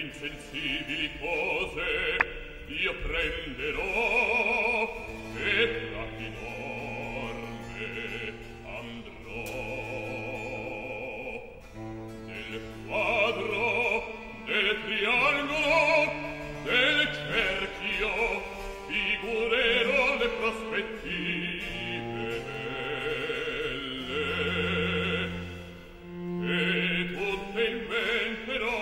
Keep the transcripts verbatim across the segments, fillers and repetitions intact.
insensibili cose io prenderò e tra chi dorme andrò del quadro, del triangolo, del cerchio figurerò le prospettive belle e tutte inventerò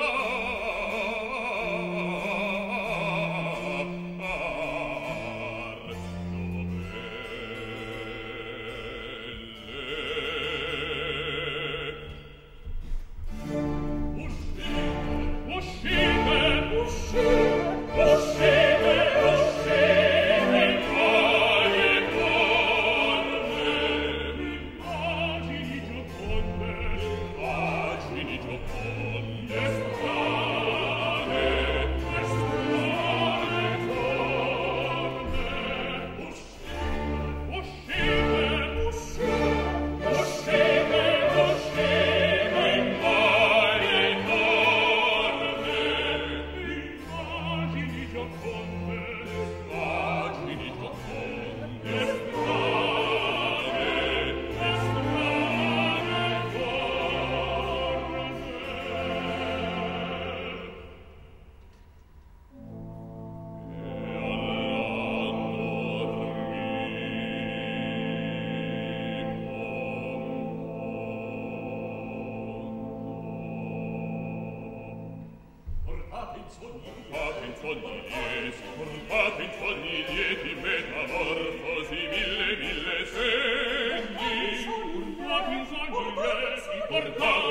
portate in sogni lieti, portate in sogni lieti, metamorfosi mille mille segni. Portate in sogni lieti, portate